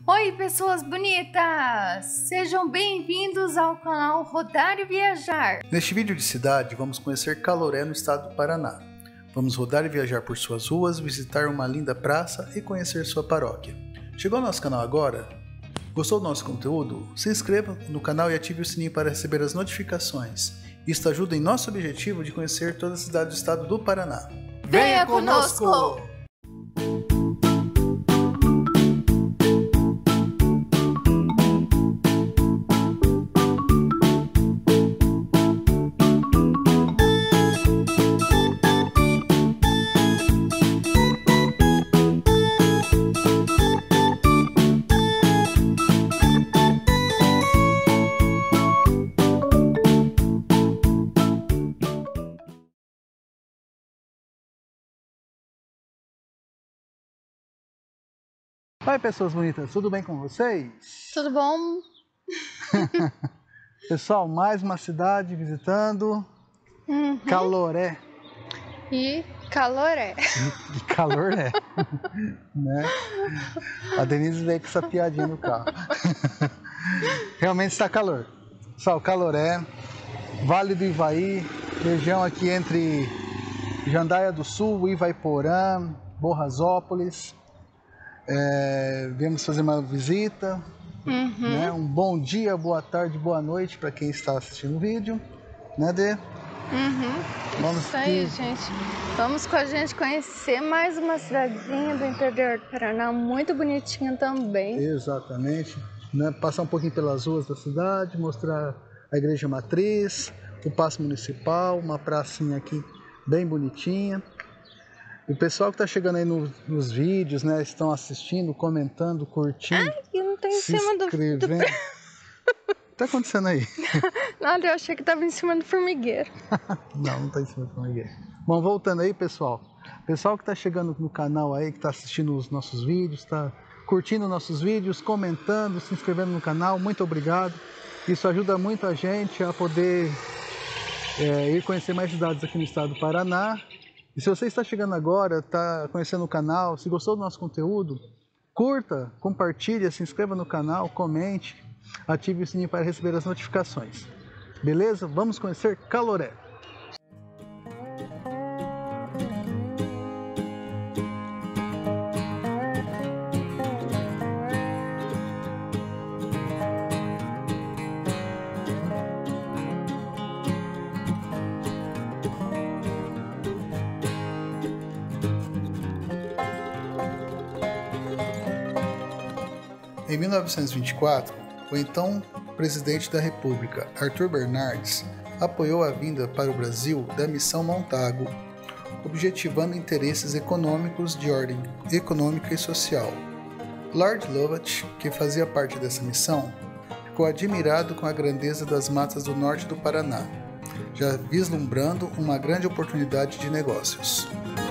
Oi, pessoas bonitas! Sejam bem-vindos ao canal Rodar e Viajar. Neste vídeo de cidade, vamos conhecer Caloré, no estado do Paraná. Vamos rodar e viajar por suas ruas, visitar uma linda praça e conhecer sua paróquia. Chegou ao nosso canal agora? Gostou do nosso conteúdo? Se inscreva no canal e ative o sininho para receber as notificações. Isto ajuda em nosso objetivo de conhecer toda a cidade do estado do Paraná. Venha conosco! Oi, pessoas bonitas, tudo bem com vocês? Tudo bom? Pessoal, mais uma cidade visitando Caloré. E Caloré. E Caloré, né? A Denise veio com essa piadinha no carro. Realmente está calor. Pessoal, Caloré, Vale do Ivaí, região aqui entre Jandaia do Sul, Ivaiporã, Borrasópolis. Viemos fazer uma visita, né? Um bom dia, boa tarde, boa noite para quem está assistindo o vídeo, né, Dê? Vamos Isso aí, gente. Vamos com a gente conhecer mais uma cidadezinha do interior do Paraná, muito bonitinha também. Exatamente, né? Passar um pouquinho pelas ruas da cidade, mostrar a igreja matriz, o Paço Municipal, uma pracinha aqui bem bonitinha. O pessoal que está chegando aí nos vídeos, né, estão assistindo, comentando, curtindo. Ai, eu não tô em cima do... O que tá acontecendo aí? Nada, eu achei que tava em cima do formigueiro. Não tá em cima do formigueiro. Bom, voltando aí, pessoal. Pessoal que está chegando no canal aí, que está assistindo os nossos vídeos, está curtindo nossos vídeos, comentando, se inscrevendo no canal, muito obrigado. Isso ajuda muito a gente a poder ir conhecer mais cidades aqui no estado do Paraná. E se você está chegando agora, está conhecendo o canal, se gostou do nosso conteúdo, curta, compartilhe, se inscreva no canal, comente, ative o sininho para receber as notificações. Beleza? Vamos conhecer Caloré. Em 1924, o então presidente da República, Arthur Bernardes, apoiou a vinda para o Brasil da Missão Montagu, objetivando interesses econômicos de ordem econômica e social. Lord Lovat, que fazia parte dessa missão, ficou admirado com a grandeza das matas do norte do Paraná, já vislumbrando uma grande oportunidade de negócios.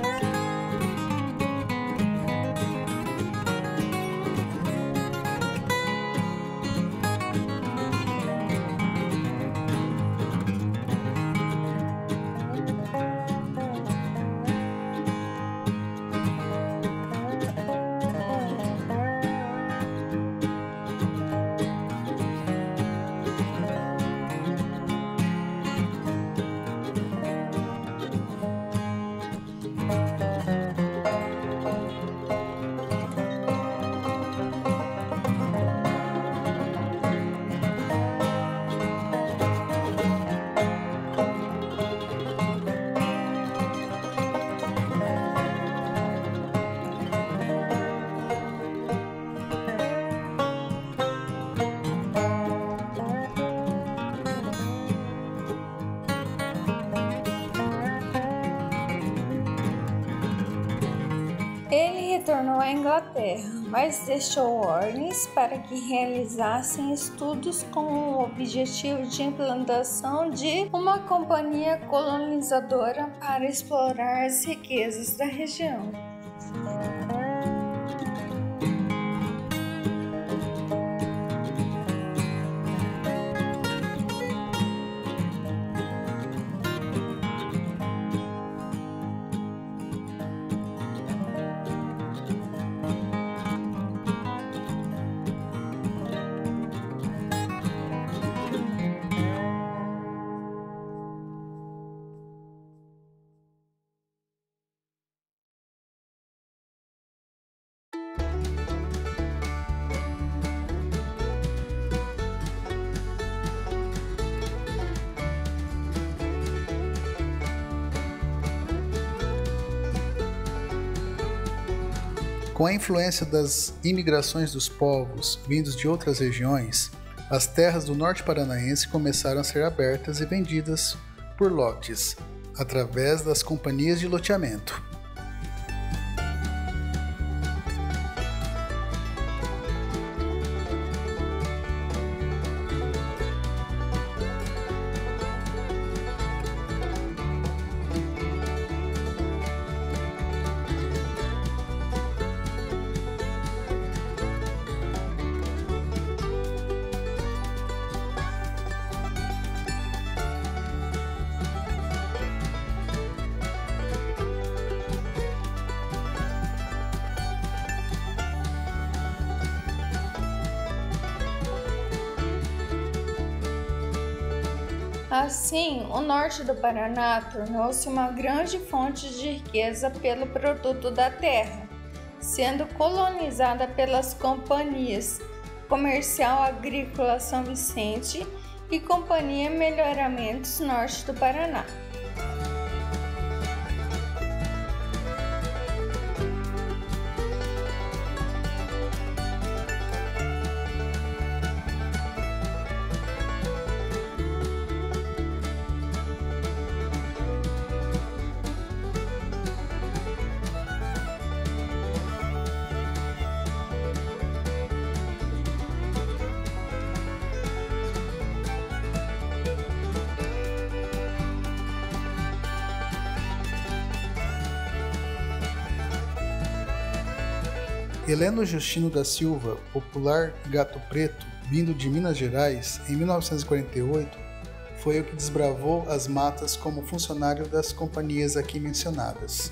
Ele retornou à Inglaterra, mas deixou ordens para que realizassem estudos com o objetivo de implantação de uma companhia colonizadora para explorar as riquezas da região. Com a influência das imigrações dos povos vindos de outras regiões, as terras do norte paranaense começaram a ser abertas e vendidas por lotes, através das companhias de loteamento. Assim, o norte do Paraná tornou-se uma grande fonte de riqueza pelo produto da terra, sendo colonizada pelas companhias Comercial Agrícola São Vicente e Companhia Melhoramentos Norte do Paraná. Heleno Justino da Silva, popular Gato Preto, vindo de Minas Gerais, em 1948, foi o que desbravou as matas como funcionário das companhias aqui mencionadas.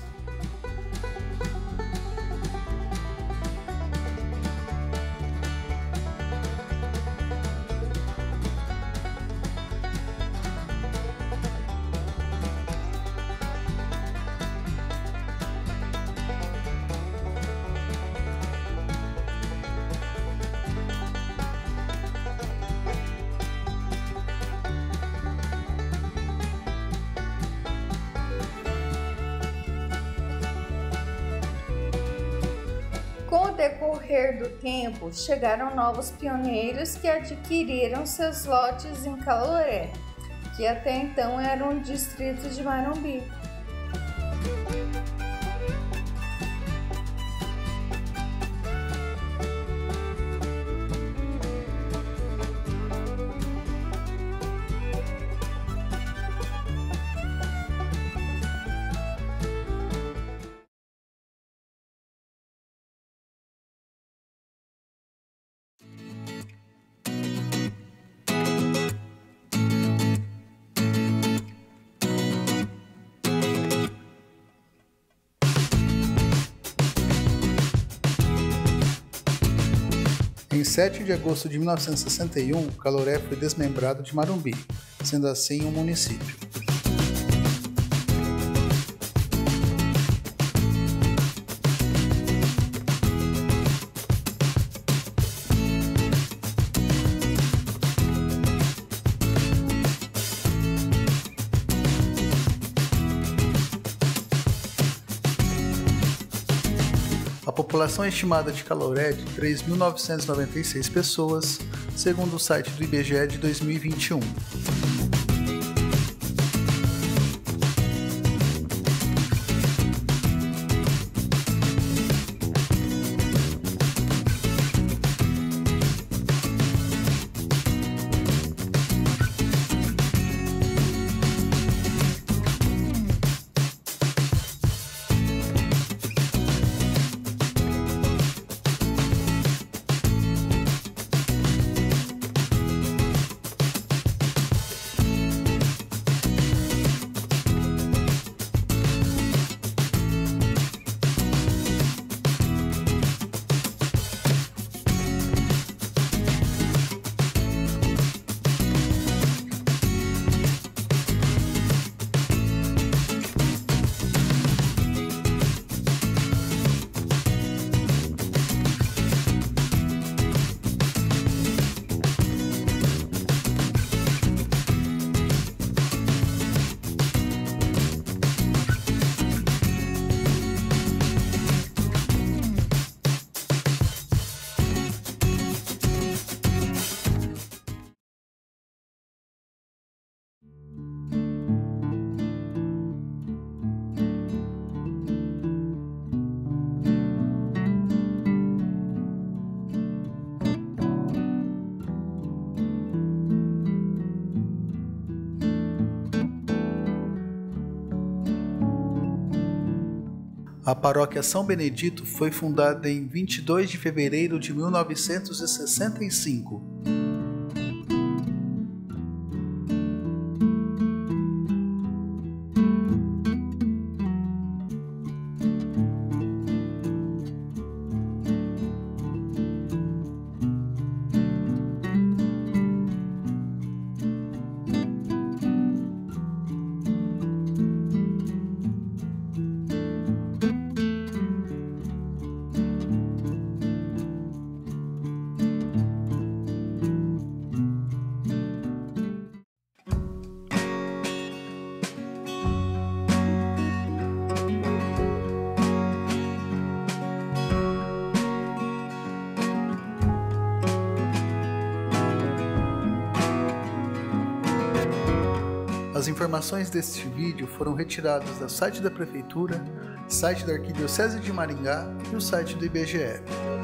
Com o decorrer do tempo, chegaram novos pioneiros que adquiriram seus lotes em Caloré, que até então era um distrito de Marumbi. Em 7 de agosto de 1961, Caloré foi desmembrado de Marumbi, sendo assim um município. A população estimada de Caloré é de 3.996 pessoas, segundo o site do IBGE de 2021. A paróquia São Benedito foi fundada em 22 de fevereiro de 1965. As informações deste vídeo foram retiradas do site da Prefeitura, site da Arquidiocese de Maringá e o site do IBGE.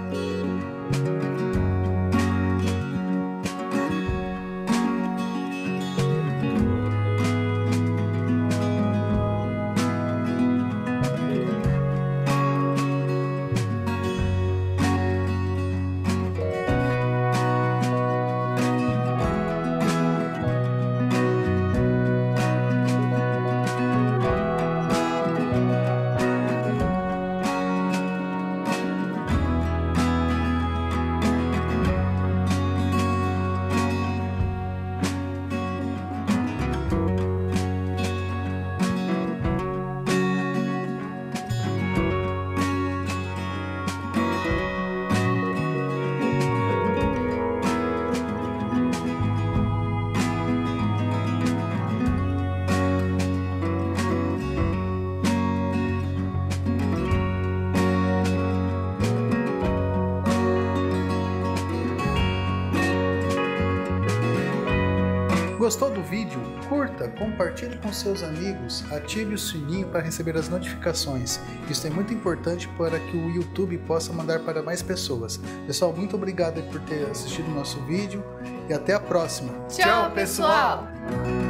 Gostou do vídeo? Curta, compartilhe com seus amigos, ative o sininho para receber as notificações. Isso é muito importante para que o YouTube possa mandar para mais pessoas. Pessoal, muito obrigado por ter assistido o nosso vídeo e até a próxima. Tchau, pessoal!